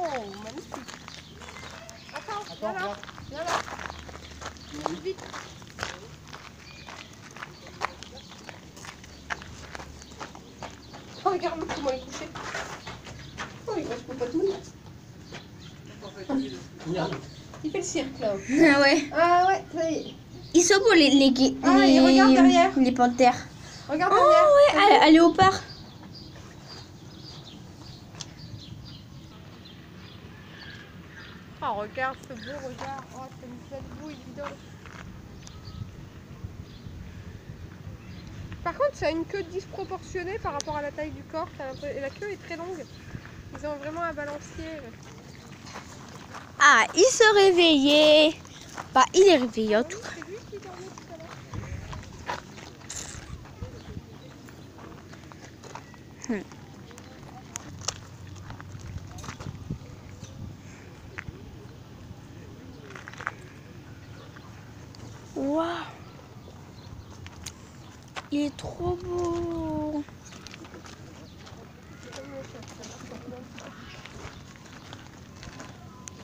magnifique. Attends, viens là. Viens là. Vite. Oh, regarde comment il est couché. Oh, il reste pas tout. Il fait le cirque là. Ah ouais. Ah ouais, ça y est. Ils sont beaux les Ah, il regarde derrière. Les panthères. Regarde Oh derrière. ouais, un léopard. Oh, regarde ce beau regard. Oh, c'est une belle bouille, dis donc. Par contre, ça a une queue disproportionnée par rapport à la taille du corps. Et la queue est très longue. Ils ont vraiment un balancier. Ah, il se réveillait. Bah, il est réveillé en tout cas. C'est lui qui dormait tout à l'heure. Waouh. Il est trop beau.